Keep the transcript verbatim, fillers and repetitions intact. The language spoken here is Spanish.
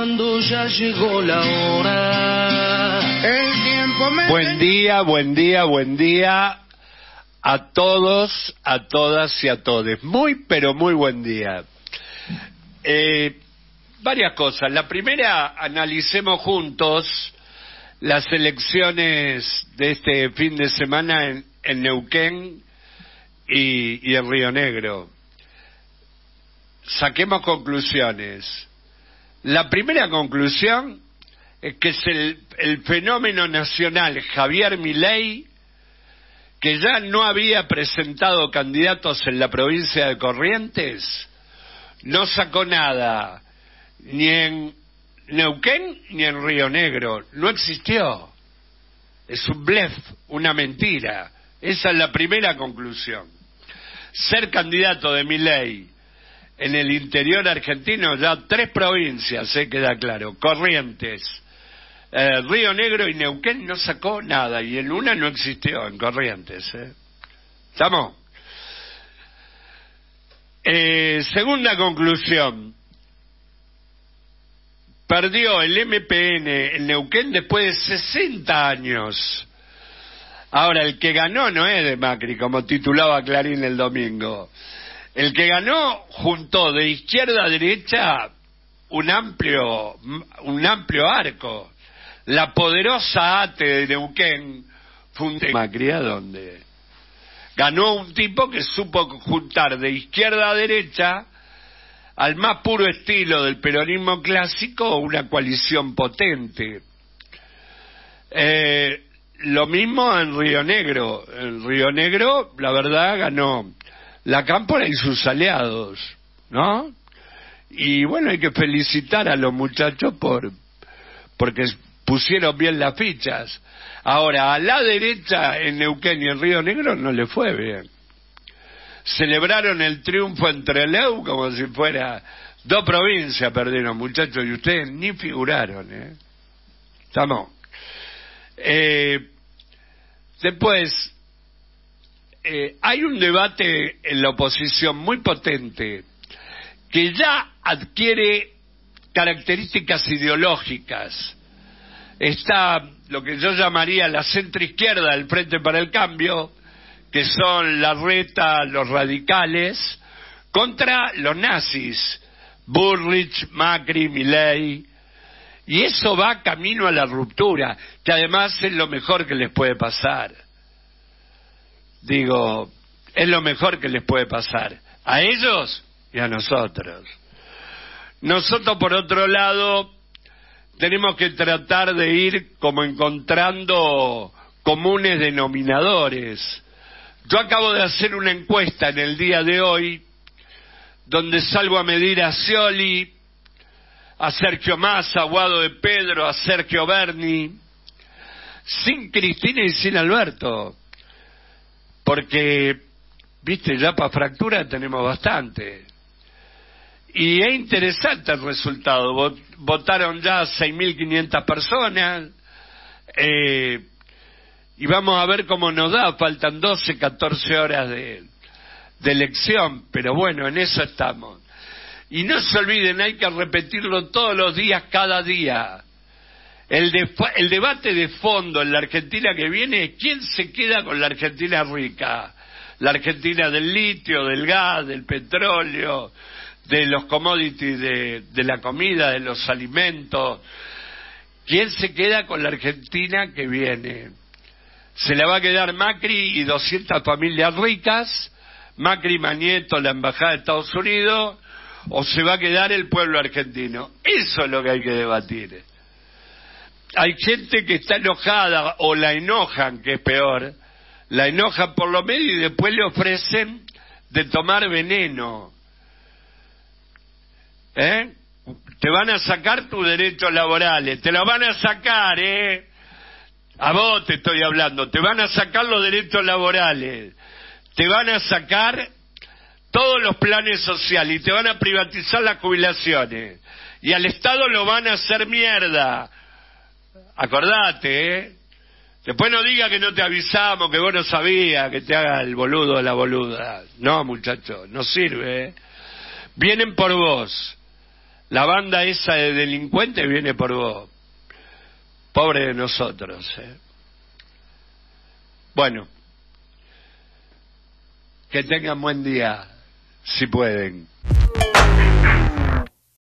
cuando ya llegó la hora. El tiempo me... Buen día, buen día, buen día a todos, a todas y a todes. Muy, pero muy buen día. Eh, varias cosas. La primera, analicemos juntos las elecciones de este fin de semana en, en Neuquén y, y en Río Negro. Saquemos conclusiones. La primera conclusión es que es el, el fenómeno nacional Javier Milei, que ya no había presentado candidatos en la provincia de Corrientes, no sacó nada, ni en Neuquén ni en Río Negro, no existió. Es un blef, una mentira. Esa es la primera conclusión. Ser candidato de Milei en el interior argentino, ya tres provincias, se eh, queda claro, Corrientes, eh, Río Negro y Neuquén, no sacó nada, y en una no existió, en Corrientes. ¿eh? ¿Estamos? Eh, segunda conclusión, perdió el M P N en Neuquén después de sesenta años. Ahora, el que ganó no es de Macri, como titulaba Clarín el domingo. El que ganó juntó de izquierda a derecha un amplio, un amplio arco. La poderosa A T E de Neuquén fue Macri, ¿a dónde? Ganó un tipo que supo juntar de izquierda a derecha, al más puro estilo del peronismo clásico, una coalición potente. Eh, lo mismo en Río Negro. En Río Negro, la verdad, ganó la Cámpora y sus aliados, ¿no? Y bueno, hay que felicitar a los muchachos por porque pusieron bien las fichas. Ahora, a la derecha en Neuquén y en Río Negro no le fue bien. Celebraron el triunfo en Trelew como si fuera dos provincias perdieron, muchachos, y ustedes ni figuraron, ¿eh? ¿Estamos? Eh, después, Eh, hay un debate en la oposición muy potente que ya adquiere características ideológicas. Está lo que yo llamaría la centroizquierda del Frente para el Cambio, que son Larreta, los radicales, contra los nazis, Bullrich, Macri, Milei, y eso va camino a la ruptura, que además es lo mejor que les puede pasar. Digo, es lo mejor que les puede pasar a ellos y a nosotros. Nosotros, por otro lado, tenemos que tratar de ir como encontrando comunes denominadores. Yo acabo de hacer una encuesta en el día de hoy donde salgo a medir a Scioli, a Sergio Massa, a Guado de Pedro, a Sergio Berni, sin Cristina y sin Alberto. Porque, viste, ya para fractura tenemos bastante. Y es interesante el resultado. Votaron ya seis mil quinientas personas. Eh, y vamos a ver cómo nos da. Faltan doce, catorce horas de, de elección. Pero bueno, en eso estamos. Y no se olviden, hay que repetirlo todos los días, cada día. El, de, el debate de fondo en la Argentina que viene es quién se queda con la Argentina rica, la Argentina del litio, del gas, del petróleo, de los commodities, de, de la comida, de los alimentos. ¿Quién se queda con la Argentina que viene? ¿Se la va a quedar Macri y doscientas familias ricas, Macri, Manieto, la embajada de Estados Unidos, o se va a quedar el pueblo argentino? Eso es lo que hay que debatir. Hay gente que está enojada, o la enojan, que es peor, la enojan por lo medio y después le ofrecen de tomar veneno. ¿Eh? Te van a sacar tus derechos laborales, te los van a sacar, ¿eh? A vos te estoy hablando, te van a sacar los derechos laborales, te van a sacar todos los planes sociales y te van a privatizar las jubilaciones. Y al Estado lo van a hacer mierda. Acordate, ¿eh? Después no diga que no te avisamos, que vos no sabías, que te haga el boludo o la boluda. No, muchacho, no sirve, ¿eh? Vienen por vos. La banda esa de delincuentes viene por vos. Pobre de nosotros, ¿eh? Bueno, que tengan buen día, si pueden.